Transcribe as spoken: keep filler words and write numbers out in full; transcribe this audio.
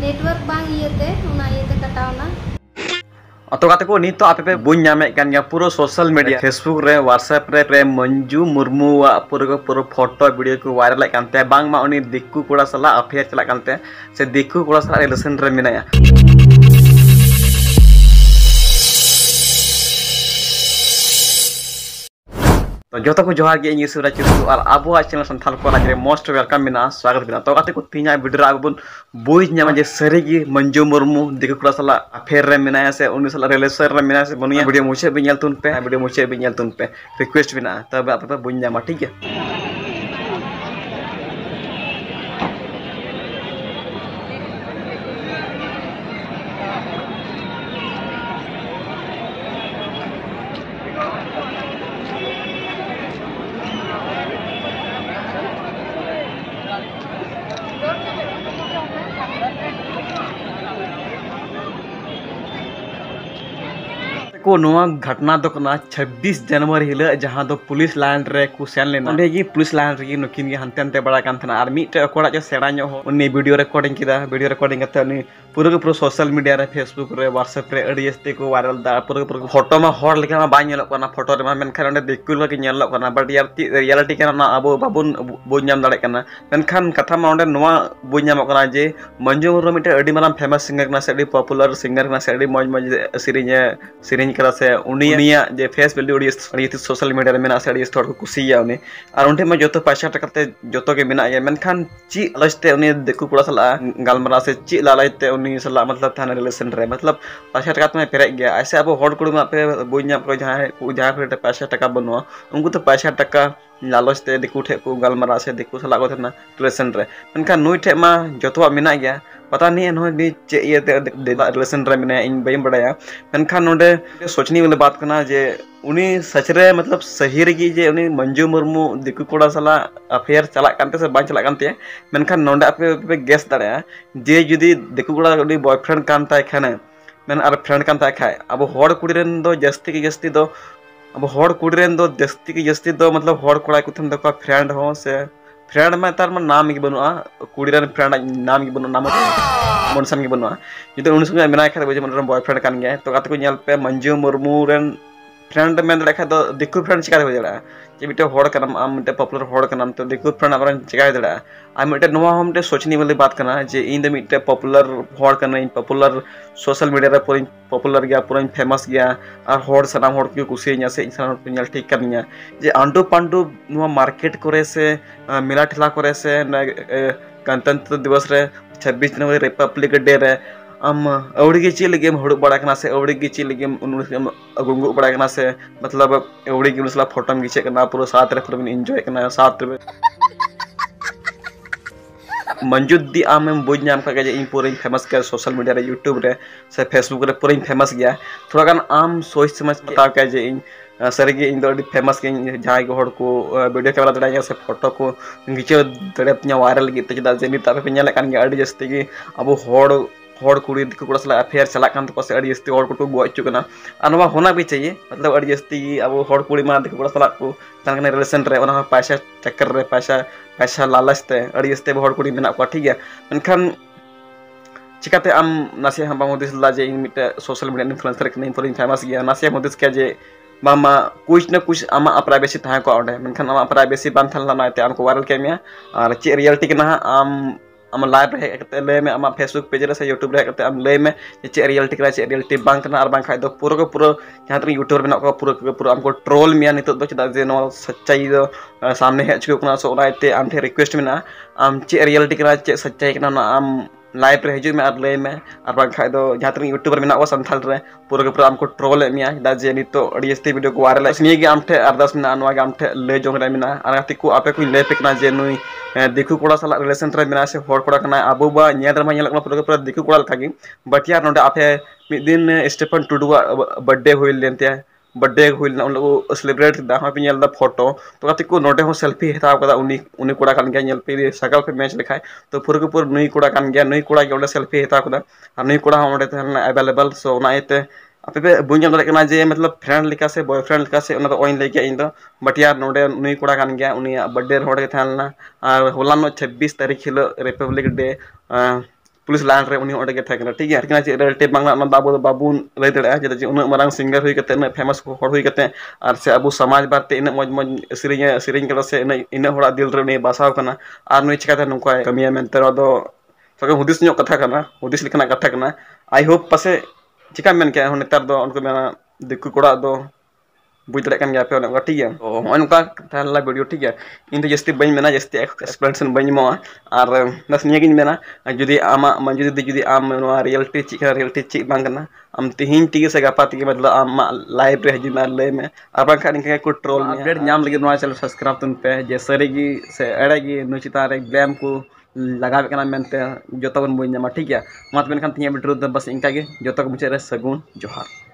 Network बांग इयते उना इयते कटावना तो गाते को नित आपे पे बुझ नामे कान गया पूरा सोशल मीडिया फेसबुक रे व्हाट्सएप रे रे मंजू मुर्मू पूरा पूरा फोटो वीडियो को वायरल कानते बांग मा उनी दिक्कू कोड़ा सला अफेयर चला कानते से दिक्कू कोड़ा सला रिलेशन रे मिनाया तो जो को जोहार गे इंगी सुरा चिसु और आबो चैनल संथाल को राजरे मोस्ट वेलकम बिना स्वागत बिना तो गाते को तीना वीडियो आबो बुझ न्यामा जे सरीगी मंजू मुर्मू दिक्कू कोड़ा सला अफेयर रे मिनाया से उनी सला रिलेशन रे मिनाया से बनिया वीडियो मुझे भी नेल तुन पे वीडियो मुझे भी नेल तुन पे रिक्वेस्ट बिना तब आप पे बुझ न्यामा ठीक है। को नोआ घटना दो कना छब्बीस जनवरी हिल जहां दो पुलिस लाइन रे को सेन लेना ओंडे गी पुलिस लाइन रे नुकिन गे हंते हंते बड़ा कान थना आर मीट कोड़ा जो सेड़ा नो उनी वीडियो रिकॉर्डिंग किदा वीडियो रिकॉर्डिंग करते उनी पूरा के पूरा सोशल मीडिया रे फेसबुक रे व्हाट्सएप रे अडी एसते को वायरल दा पूरा पूरा फोटो मा हॉर लेका मा बा नेलो कना फोटो रे मा मेन खान ओंडे देखुल के नेलो कना बट यार रियलिटी कना अबो बाबुन बोझ नाम दाड़े कना मेन खान कथा मा ओंडे नोआ बोझ नाम कना जे मंजू मुर्मू मिटे अडी माराम फेमस सिंगर कना से अडी पॉपुलर सिंगर कना से अडी मौज मौज सिरिंजे सिरिंज करा से उनी जे फेस वैल्यू अड़ी सोशल मीडिया रे मेना से अड़ी थोड़ को कुसिया उनी और उनठे में जतो पैसा टका ते जतो के मेना या मेनखान ची अलजते उनी देखु कोड़ा सला गालमरा से ची लालाइते उनी सला मतलब थाना रिलेशन रे मतलब पैसा टका में पेरे गया ऐसे अब हॉट कुड़ में पे बोइया को जहां जहां पे पैसा टका बनवा उनको तो पैसा टका लालचते दिकु ठे को गालमरा से दिकु सला को थाना रिलेशन रे मेनखान नुई ठे मा जतो मेना गया पता नहीं नो भी चे ये रिलेशन रे मेना इन बई बड़ाया मेनखान नोडे सोचनी वाली बात करना जे उनी सचरे मतलब सही रगी जे उनी मंजू मुर्मू दिकु कोड़ा सला अफेयर चला कानते से बां चला कानते मेनखान नोडे आपे पे गेस दाड़या जे जुदी दिकु कोड़ा उनी बॉयफ्रेंड कानता खाने मेन आर फ्रेंड कानता खाय अब होड़ कुड़ी रेन दो जस्ती की जस्ती दो अब होड़ कुड़ी रेन दो जस्ती की जस्ती दो मतलब होड़ कोड़ा कुथम दो फ्रेंड हो से फ्रेंड में तार मन नाम की बनुआ कुड़ी रेन फ्रेंड नाम की बनु नाम मनसन की बनुआ जुदी उन संगे मेना खाय बजे मन बॉयफ्रेंड कान गया तो गाते को नेल पे मंजू मुर्मू रेन फ्रेंड में दड़ा खाय दो दिकु फ्रेंड चिका हो जड़ा जे मिटे होड़ कनम आम मिटे पॉपुलर होड़ कनम तो दिकु फ्रेंड आबरन चिका दड़ा आ मिटे नोवा हम मिटे सोचनी वाली बात करना जे इन द मिटे पॉपुलर होड़ कना इन पॉपुलर सोशल मीडिया रे पूरी पॉपुलर गया पूरा फेमस गया और होड़ सनाम होड़ की कुसिया से इंसान पे नेल ठीक करनिया जे आंडू पांडू नोवा मार्केट करे से मेला ठेला करे से गणतंत्र दिवस रे छब्बीस जनवरी रिपब्लिक डे रे आम अवड़ी की ची लगे हड़ू बड़ा कना से अवड़ी की ची लगे गुंगु बड़ा कना से मतलब अवड़ी की उनसला फोटो में खींचे कना पूरा साथ रे पूरा एंजॉय कना साथ रे मंजूदी आम बुझ नाम का जे इन पूरा फेमस कर सोशल मीडिया रे यूट्यूब रे से फेसबुक रे पूरा फेमस गया थोड़ा गान आम सोच समझ बताओ के जे इन सरिगे इन दो फेमस के जहां के होड़ को वीडियो कैमरा दड़ा से फोटो को खींचे दड़े वायरल गिते चदा जे निता पे नेल कान गया अड़ी जस्ती की अब होड़ होड़ कुड़ी दिकु कोड़ा सला अफेयर चला कान तो से अड़ी जस्ती होड़ को गो अचु कना अनवा होना भी चाहिए मतलब अड़ी जस्ती अब होड़ कुड़ी मा दिकु कोड़ा सला को तन रिलेशन रे ओना पैसा चक्कर रे पैसा पैसा लालचते अड़ी जस्ती होड़ कुड़ी मेना को ठीक है मेनखान चिकाते आम नासे हम बांगोदिस ला जे इन मिटे सोशल मीडिया इन्फ्लुएंसर के पूरी फेमस गया नासे मोदिस के जे मामा कुछ न कुछ आमा प्राइवेसी था को ओंडे मेनखान आमा प्राइवेसी बान थला नाते आमको वायरल केमिया और चे रियलिटी के ना आम आम लाइव रे करते ले में आमा फेसबुक पेज रे से यूट्यूब रे करते आम ले में चे रियलिटी करा चे रियलिटी बांक ना और बांक खाय दो पूरा को पूरा जहां तक यूट्यूबर बना को पूरा को पूरा हमको ट्रोल मिया नितो दो चदा जे नो सच्चाई दो सामने हे चुके कना सो ओनाते आम थे रिक्वेस्ट में आम चे रियलिटी करा चे सच्चाई कना ना आम लाइव रे हजू में और ले में और बांक खाय दो जहां तक यूट्यूबर बना को संथाल रे पूरा को पूरा हमको ट्रोल मिया दा जे नितो अड़ी एस्ते वीडियो को वायरल इसलिए कि आम थे अरदास में नवा के आम थे ले जोंग रे मिना और आती को आपे कोई ले पेकना जे नुई दिकु कोड़ा सला रिलेशन रे मेना से होड़ कोड़ा कना अबो बा नेदर मा नेल पूरा पूरा दिकु कोड़ा लखागी बट यार नोडे आपे मिद दिन स्टेफन टुडू बर्थडे होइल लेनते बर्थडे होइल उन लोग सेलिब्रेट दा हा पे नेल दा फोटो तो कति को नोडे हो सेल्फी हताव कदा उनी उनी कोड़ा कान गया नेल पे सकल पे मैच लिखाय तो पूरा के पूरा नई कोड़ा कान गया नई कोड़ा के ओंडे सेल्फी हताव कदा और नई कोड़ा ओंडे तहना अवेलेबल सो ओना एते आपे पे बुझम दाड़े कना जे मतलब फ्रेंड लिका से बॉयफ्रेंड लिका से ओना तो ओइन ले गया इन दो बट यार नोडे नुई कोड़ा कान गया उनी बर्थडे होड़ के थालना और होला नो छब्बीस तारीख हिलो रिपब्लिक डे पुलिस लाइन रे उनी ओडे के थाकना ठीक है किना चे रियलिटी बांगला ना बाबू बाबून लay दड़े जदे उन मारंग सिंगर हुई कते न फेमस हर हुई कते और से अबू समाज बाते इन मज मज सिरिंग सिरिंग कला से इन इन होड़ा दिल रे उनी बासाव कना और नुई चिकाते नुका कमिया मेंते दो सके हुदिस ᱧᱚᱜ कथा कना हुदिस लेकना कथा कना आई होप पासे चिका मेन के नेतार दो उनको मेना दिक्कु कोड़ा दो बुझ दड़े कान गया पे उनका ठीक है तो होय नुका ताला वीडियो ठीक है इन तो जस्ती बኝ मेना जस्ती एक्सप्लेनेशन बኝ मो और बस नियगिन मेना जुदी आमा मन जुदी जुदी आम नोआ रियलिटी चिका रियलिटी चि बांग कना आम तिहिन टी से गापा ती मतलब आम लाइव रे हजी मार ले में अब खान के को ट्रोल में अपडेट नाम लगे नोआ चैनल सब्सक्राइब तुन पे जे सरेगी से एड़ेगी नुचिता रे ब्लैम को लगा कना मेनते जो तबन बुझ ᱧᱟᱢᱟ ठीक है मत मेनखान तिया वीडियो बस इनका गे जो तक मुझे रे सगुन जोहार।